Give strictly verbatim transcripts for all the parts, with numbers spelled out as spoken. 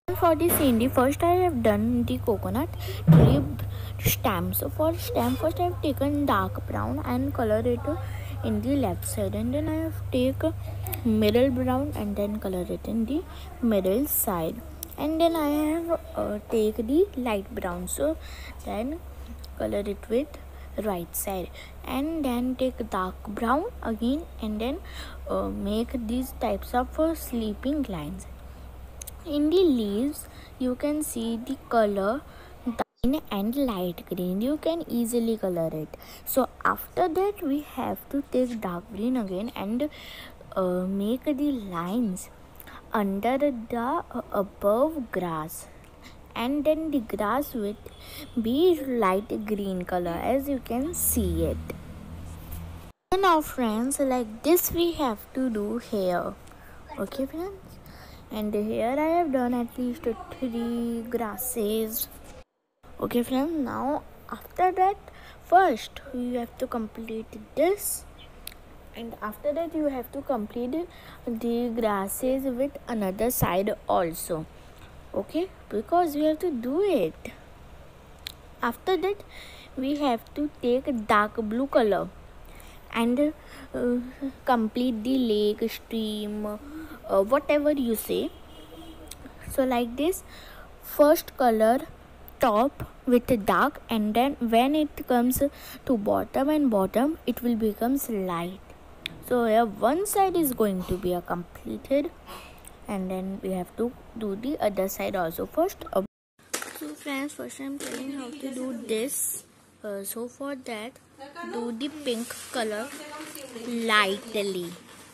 For the scenery, first I have done the coconut tree stem. So for stem, first I have taken dark brown and color it in the left side, and then I have take middle brown and then color it in the middle side, and then I have uh, take the light brown, so then color it with right side, and then take dark brown again, and then uh, make these types of uh, sleeping lines. In the leaves, you can see the color green and light green. You can easily color it. So after that, we have to take dark green again and uh, make the lines under the uh, above grass, and then the grass will be light green color, as you can see it. Now friends, like this we have to do here. Okay friends, and here I have done at least three grasses. Okay friends, now after that, first you have to complete this, and after that you have to complete the grasses with another side also. Okay, because we have to do it. After that, we have to take dark blue color and uh, complete the lake, stream, uh, whatever you say. So like this, first color top with dark, and then when it comes to bottom and bottom, it will becomes light. So here one side is going to be a completed, and then we have to do the other side also. First uh, so friends, first I am telling how to do this. Uh, so for that, do the pink color lightly,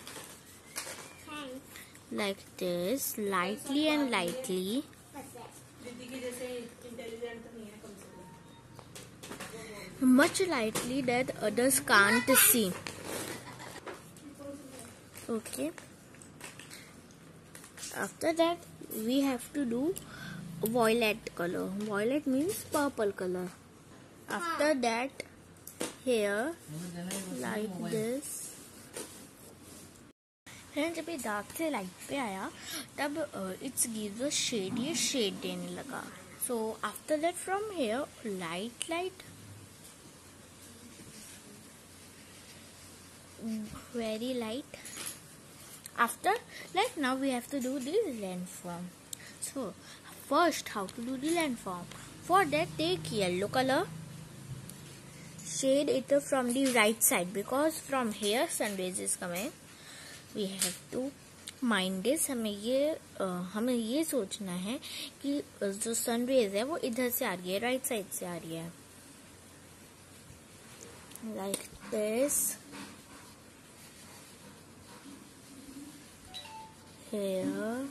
like this, lightly and lightly. Much lightly that others can't see. Okay. After that, we have to do violet color. Violet means purple color. After that, here, like this. Friends जब ये dark से light पे आया तब it's gives a shade, ये shade देने लगा. So after that from here light light very light. After like now we have to do the landform. So first, how to do the landform? For that, take yellow color, shade it from the right side, because from here sun rays is coming. We have to mind this. हमें ये आ, हमें ये सोचना है कि जो sun rays है वो इधर से आ रही है, राइट साइड से आ रही है. Like this. Here.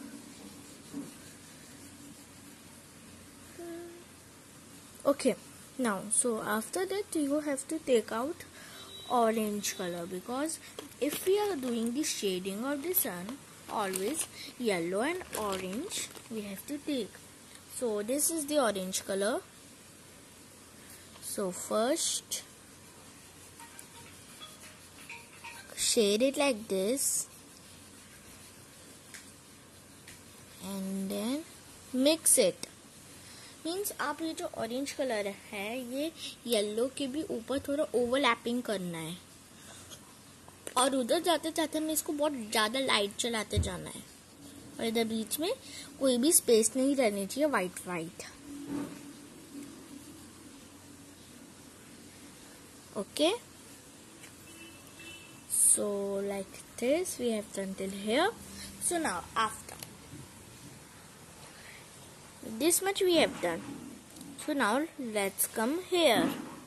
Okay, now so after that you have to take out orange color, because if we are doing the shading of the sun, always yellow and orange we have to take. So this is the orange color. So first shade it like this, and then mix it. Means आप ये जो orange colour है ये yellow के भी ऊपर थोड़ा overlapping करना है, और उधर जाते जाते हमें इसको बहुत ज़्यादा लाइट चलाते जाना है, और इधर बीच में कोई भी स्पेस नहीं रहनी चाहिए white white. Okay, so like this we have done till here. So now after this much we have done. So now let's come here.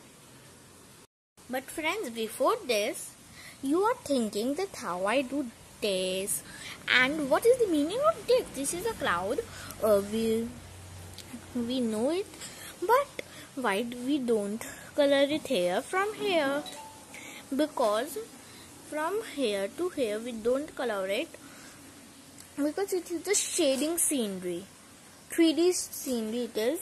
But friends, before this, you are thinking that how I do this and what is the meaning of this. This is a cloud. Uh, we we know it, but why we don't color it here from here? Because from here to here we don't color it, because it is the shading scenery. three D scenery it is.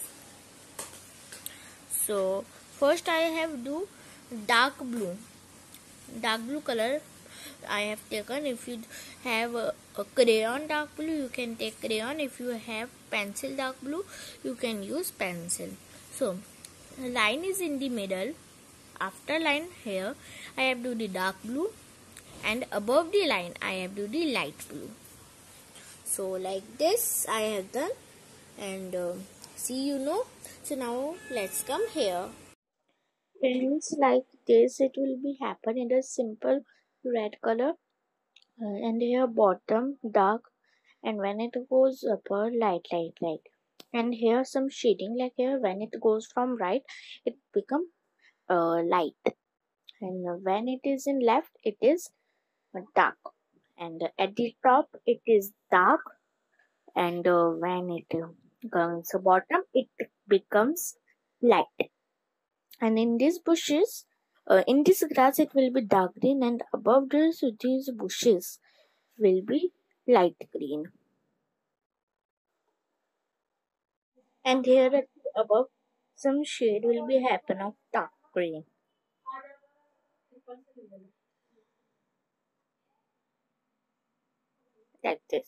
So first I have do dark blue. Dark blue color I have taken. If you have a, a crayon dark blue, you can take crayon. If you have pencil dark blue, you can use pencil. So line is in the middle. After line, here I have do the dark blue, and above the line I have do the light blue. So like this I have done, and uh, see, you know. So now let's come here. Friends, like this it will be happen in a simple red color, uh, and here bottom dark, and when it goes upper light light light, and here some shading, like here when it goes from right it become uh, light, and when it is in left it is dark, and at the top it is dark, and uh, when it uh, comes to bottom it becomes light. And in these bushes, uh, in this grass it will be dark green, and above this these bushes will be light green, and here at above some shade will be happen of dark green, like this.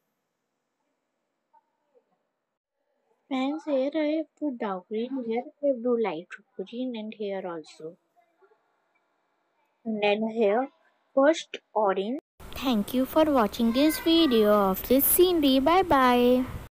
And here I have to dark green, here I have to light green, and here also. And then here first orange. Thank you for watching this video of this scenery. Bye bye.